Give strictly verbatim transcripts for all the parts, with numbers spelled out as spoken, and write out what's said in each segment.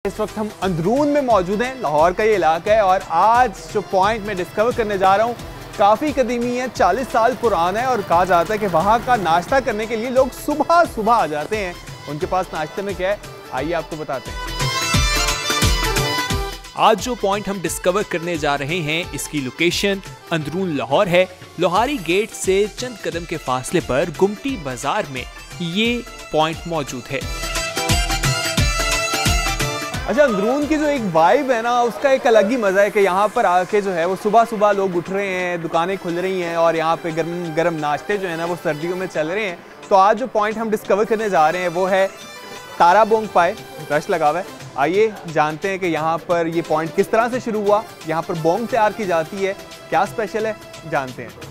इस वक्त हम अंदरून में मौजूद हैं, लाहौर का ये इलाका है और आज जो पॉइंट मैं डिस्कवर करने जा रहा हूँ काफ़ी कदीमी है, चालीस साल पुराना है और कहा जाता है कि वहाँ का नाश्ता करने के लिए लोग सुबह सुबह आ जाते हैं। उनके पास नाश्ते में क्या है, आइए आपको बताते हैं। आज जो पॉइंट हम डिस्कवर करने जा रहे हैं इसकी लोकेशन अंदरून लाहौर है। लोहारी गेट से चंद कदम के फासले पर गुमटी बाजार में ये पॉइंट मौजूद है। अच्छा, अंदरून की जो एक वाइब है ना, उसका एक अलग ही मज़ा है कि यहाँ पर आके जो है वो सुबह सुबह लोग उठ रहे हैं, दुकानें खुल रही हैं और यहाँ पे गर्म गर्म नाश्ते जो है ना वो सर्दियों में चल रहे हैं। तो आज जो पॉइंट हम डिस्कवर करने जा रहे हैं वो है तारा बोंग पाए। रश लगा हुआ है, आइए जानते हैं कि यहाँ पर ये पॉइंट किस तरह से शुरू हुआ, यहाँ पर बोंग तैयार की जाती है, क्या स्पेशल है, जानते हैं।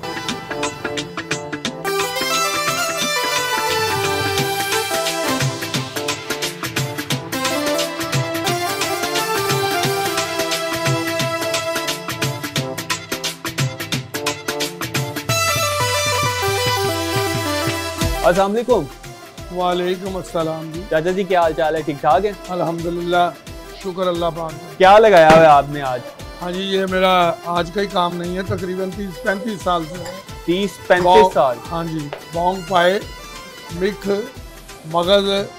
अस्सलाम वालेकुम। वालेकुम अस्सलाम जी। चाचा जी क्या हाल चाल है, ठीक ठाक है? अल्हम्दुलिल्लाह, शुक्र अल्लाह पाक। क्या लगाया हुआ है आपने आज? हाँ जी, ये मेरा आज का ही काम नहीं है, तकरीबन तीस पैंतीस साल से है। तीस पैंतीस साल? हाँ जी। बोंग पाए, मिख, मगज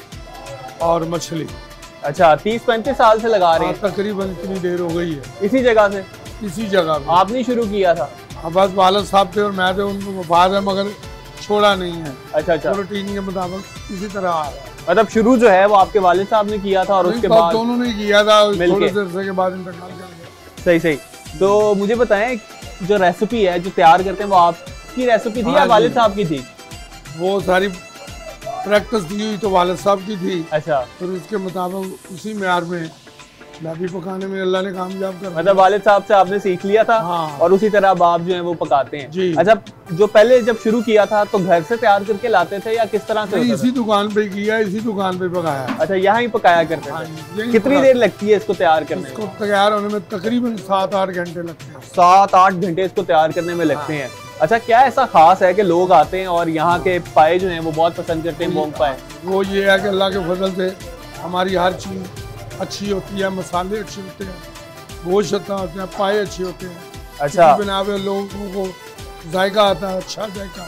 और मछली। अच्छा, तीस पैंतीस साल से लगा रहे हैं? तकरीबन इतनी देर हो गई है। इसी जगह से? इसी जगह पे। आपने शुरू किया था? हाँ, बस वालिद साहब थे और मैं थे, उनको वफाद है मगर छोड़ा नहीं है। अच्छा अच्छा। रूटीन के मुताबिक इसी तरह आ रहा है। मतलब शुरू जो है वो आपके वालिद साहब ने किया था और उसके बाद दोनों ने किया था, थोड़े देर के बाद इंतकाल कर गया। सही सही। तो मुझे बताएं, जो रेसिपी है जो तैयार करते हैं वो आपकी रेसिपी थी या वालिद साहब की थी? वो सारी प्रैक्टिस दी हुई तो वालिद साहब की थी। अच्छा। फिर उसके मुताबिक उसी म्यार में मैं भी पकाने में अल्लाह ने कामयाब कर। मतलब वालिद साहब से आपने सीख लिया था? हाँ। और उसी तरह अब आप जो है वो पकाते हैं? जी। अच्छा, जो पहले जब शुरू किया था तो घर से तैयार करके लाते थे या किस तरह से? इसी दुकान पे किया, इसी दुकान पे पकाया। अच्छा, यहाँ ही पकाया करते थे? कितनी देर लगती है इसको तैयार करने में? इसको तैयार होने में तकरीबन सात आठ घंटे लगते हैं। सात आठ घंटे इसको तैयार करने में लगते हैं। अच्छा, क्या ऐसा खास है कि लोग आते हैं और यहाँ के पाए जो हैं वो बहुत पसंद करते हैं, बोंग पाए? वो ये है कि अल्लाह के फजल से हमारी हर चीज़ अच्छी होती है, मसाले अच्छे होते हैं, गोश्त अच्छा होते हैं, पाए अच्छे होते हैं। अच्छा। बिना पे लोगों को जायका आता है, अच्छा जायका।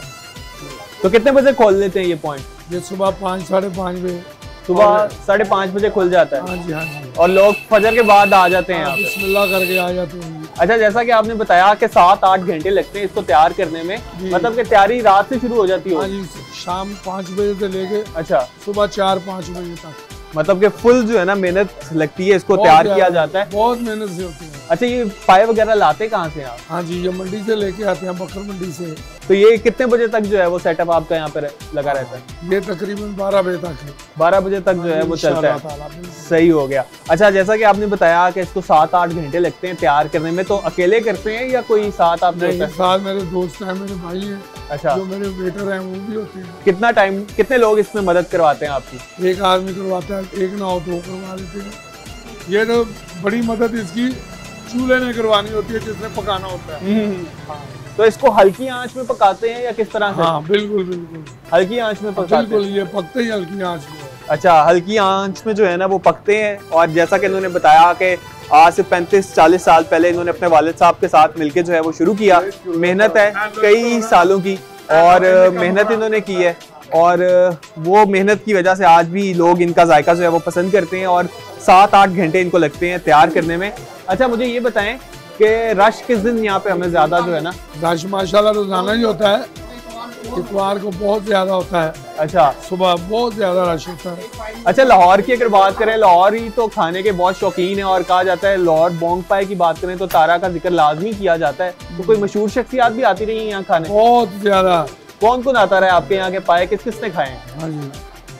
तो कितने बजे खोल लेते हैं ये पॉइंट? ये सुबह पाँच साढ़े पाँच बजे। सुबह साढ़े पाँच बजे खुल जाता है? हाँ जी हाँ जी। और लोग फजर के बाद आ जाते हैं? बिस्मिल्लाह करके आ जाते हैं। अच्छा, जैसा कि आपने बताया कि सात आठ घंटे लगते हैं इसको तैयार करने में, मतलब कि तैयारी रात से शुरू हो जाती है? हाँ जी, शाम पाँच बजे से लेके अच्छा सुबह चार पाँच बजे तक। मतलब कि फुल जो है ना मेहनत लगती है, इसको तैयार किया जाता है? बहुत मेहनत से होती है। अच्छा, ये पाए वगैरह लाते कहाँ से आप? हाँ जी, ये मंडी से लेके आते हैं, बकर मंडी से। तो ये कितने बजे तक जो है वो सेटअप आपका यहाँ पर लगा रहता है? ये तकरीबन बारह बजे तक है। बारह बजे तक जो है वो चलता है। सही हो गया। अच्छा, जैसा कि आपने बताया कि इसको सात आठ घंटे लगते हैं तैयार करने में, तो अकेले करते हैं या कोई साथ आप? नहीं, साथ मेरे दोस्त हैं, मेरे भाई हैं। अच्छा। जो मेरे वेटर हैं वो भी होते हैं। कितना टाइम, कितने लोग इसमें मदद करवाते हैं आपकी? एक आदमी करवाता है, एक ना हो तो करवा देते हैं। ये तो बड़ी मदद इसकी चूल्हे में करवानी होती है जिसमें पकाना होता है। हाँ। तो इसको हल्की आंच में पकाते हैं या किस तरह से? हाँ बिल्कुल बिल्कुल हल्की आंच में पकाते हैं? बिल्कुल, ये पकते ही हल्की आंच में। अच्छा, हल्की आंच में जो है ना वो पकते हैं। और जैसा कि इन्होंने बताया कि आज से पैंतीस चालीस साल पहले इन्होंने अपने वालिद साहब के साथ मिलके जो है वो शुरू किया। मेहनत है कई सालों की और मेहनत इन्होंने की है और वो मेहनत की वजह से आज भी लोग इनका जायका जो है वो पसंद करते हैं और सात आठ घंटे इनको लगते हैं तैयार करने में। अच्छा, मुझे ये बताएं कि रश किस दिन यहाँ पे हमें ज्यादा जो है ना? रश माशाल्लाह रोजाना ही होता है, इतवार को बहुत ज्यादा होता है। अच्छा। सुबह बहुत ज्यादा रश होता है। अच्छा, लाहौर की अगर बात करें, लाहौर ही तो खाने के बहुत शौकीन है और कहा जाता है लाहौर बोंग पाए की बात करें तो तारा का जिक्र लाजमी किया जाता है। तो कोई मशहूर शख्सियात भी आती रही है यहाँ खाने? बहुत ज्यादा। कौन कौन आता रहा है आपके यहाँ के पाए, किस किसने खाए हैं? हाँ जी,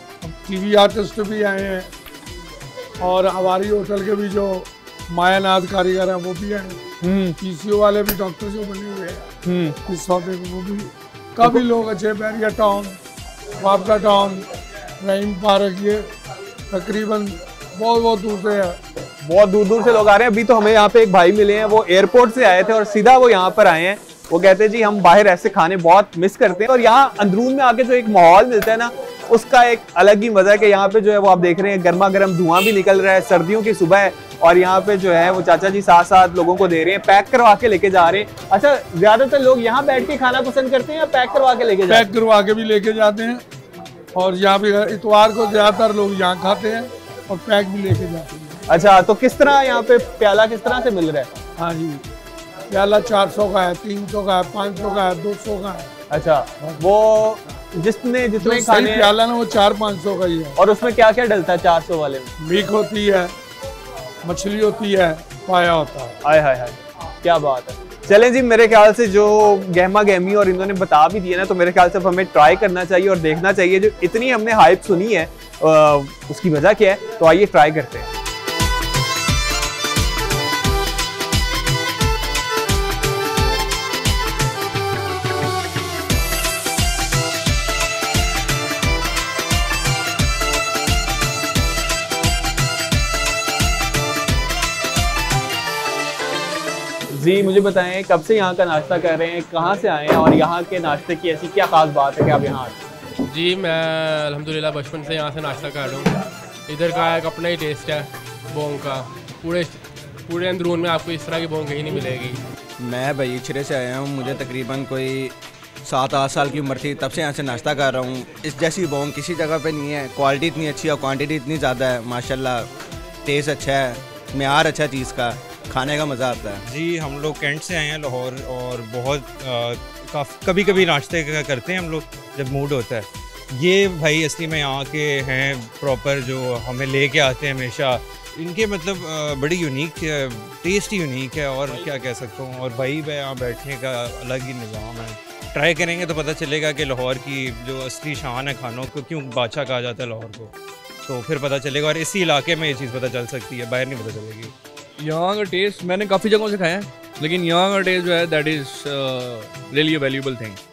टीवी आर्टिस्ट भी आए हैं और हमारी होटल के भी जो मायानाथ कारीगर हैं वो भी आए। पीसीओ वाले भी डॉक्टर जो बने हुए हैं इस सौदे को, वो भी काफी लोग अच्छे। बैरिया टाउन, वापका टाउन, रहीम पार्क, ये तकरीबन बहुत बहुत दूर से है। बहुत दूर दूर से लोग आ रहे हैं। अभी तो हमें यहाँ पे एक भाई मिले हैं, वो एयरपोर्ट से आए थे और सीधा वो यहाँ पर आए हैं। वो कहते हैं जी हम बाहर ऐसे खाने बहुत मिस करते हैं और यहाँ अंदरून में आके जो एक माहौल मिलता है ना उसका एक अलग ही मजा है कि यहाँ पे जो है वो आप देख रहे हैं गर्मा गर्म धुआं भी निकल रहा है, सर्दियों की सुबह है और यहाँ पे जो है वो चाचा जी साथ साथ लोगों को दे रहे हैं, पैक करवा के लेके जा रहे हैं। अच्छा, ज्यादातर लोग यहाँ बैठ के खाना पसंद करते हैं या पैक करवा के लेके जाते हैं? पैक करवा के भी लेके जाते हैं और यहाँ पे इतवार को ज्यादातर लोग यहाँ खाते हैं और पैक भी लेके जाते हैं। अच्छा, तो किस तरह यहाँ पे प्याला किस तरह से मिल रहा है? हाँ जी, प्याला चार सौ का है, तीन सौ का है, पाँच सौ का है, दो सौ का है। अच्छा, वो जितने जितने खाने प्याला ना वो चार पाँच सौ का ही है। और उसमें क्या क्या डलता है चार सौ वाले में? मीट होती है, मछली होती है, पाया होता है। हाय हाय हाय, क्या बात है। चलें जी, मेरे ख्याल से जो गहमा गहमी और इन्होंने बता भी दिया ना, तो मेरे ख्याल से हमें ट्राई करना चाहिए और देखना चाहिए। जो इतनी हमने हाइप सुनी है आ, उसकी वजह क्या है, तो आइए ट्राई करते हैं। जी, मुझे बताएं कब से यहाँ का नाश्ता कर रहे हैं, कहाँ से आए हैं और यहाँ के नाश्ते की ऐसी क्या खास बात है कि आप यहाँ आए? जी, मैं अल्हम्दुलिल्लाह बचपन से यहाँ से नाश्ता कर रहा हूँ। इधर का एक अपना ही टेस्ट है बोंग का, पूरे पूरे अंदरून में आपको इस तरह की बोंग कहीं नहीं मिलेगी। मैं बगीचरे से आया हूँ, मुझे तकरीबन कोई सात आठ साल की उम्र थी, तब से यहाँ से नाश्ता कर रहा हूँ। इस जैसी बोंग किसी जगह पे नहीं है, क्वालिटी इतनी अच्छी है, क्वांटिटी इतनी ज़्यादा है, माशाल्लाह टेस्ट अच्छा है, म्यार अच्छा चीज़ का, खाने का मज़ा आता है। जी, हम लोग कैंट से आए हैं लाहौर और बहुत काफ़ी कभी कभी नाश्ते करते हैं हम लोग जब मूड होता है। ये भाई असली में यहाँ के हैं प्रॉपर, जो हमें लेके आते हैं हमेशा। इनके मतलब आ, बड़ी यूनिक टेस्ट यूनिक है और क्या कह सकता हूँ। और भाई भाई यहाँ बैठने का अलग ही निज़ाम है। ट्राई करेंगे तो पता चलेगा कि लाहौर की जो असली शान है खानों को, क्यों बादशाह कहा जाता है लाहौर को, तो फिर पता चलेगा। और इसी इलाके में ये चीज़ पता चल सकती है, बाहर नहीं पता चलेगी। यहाँ का टेस्ट मैंने काफ़ी जगहों से खाया है, लेकिन यहाँ का टेस्ट जो है that is really a valuable thing.